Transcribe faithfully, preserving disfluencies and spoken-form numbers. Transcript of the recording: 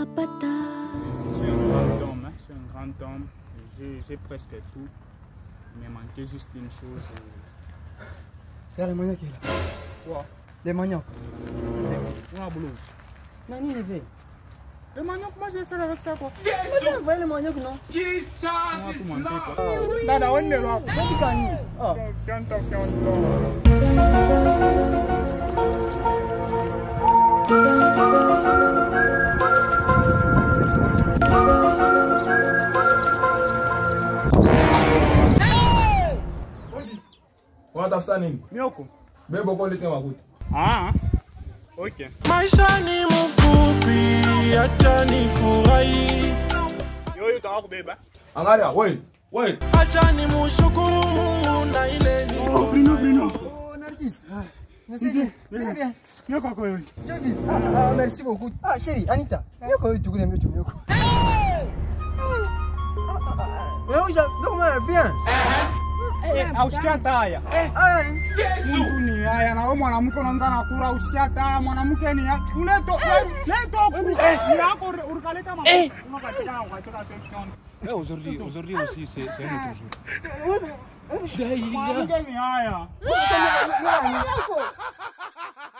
Mapata. Je suis un grand homme, hein. Je suis un grand homme. J'ai presque tout. Il me manquait juste une chose. Regarde les maniocs qui est là. Quoi? Les maniocs. Où est la blouse? Nani les veille. Les maniocs, moi j'ai fait avec ça quoi? Tu m'as envoyé les maniocs non? Jesus is Lord! Dada, on est là. Confiant, confiant. Unatafuta nini? Mioko. Beba kwa lete makuta. Ah. Okay. Maisha ni mfupi, acha nifurahi. Yo, utaka kubeba. Angalia, wait, wait. Acha nimshukuru Mungu na ile ni. Oh, Bruno, Bruno. Oh, Narcisse. Merci. Bien, bien. Mioko kwa wewe. Jovi. Ah, merci beaucoup. Ah, chérie, Anita. Mioko wewe tukule mioko mioko. Wewe unja bien. Eh, ausikia taya. Ah, Mtu ni haya na wewe mwanamke unaanza na kura usikia taya mwanamke ni haya. Uleto, leto. Eh, yako urukaleta mama. Unakatika ukatoka section. Eh, aujourd'hui, aujourd'hui aussi, c'est un autre jour. Mwanamke ni haya.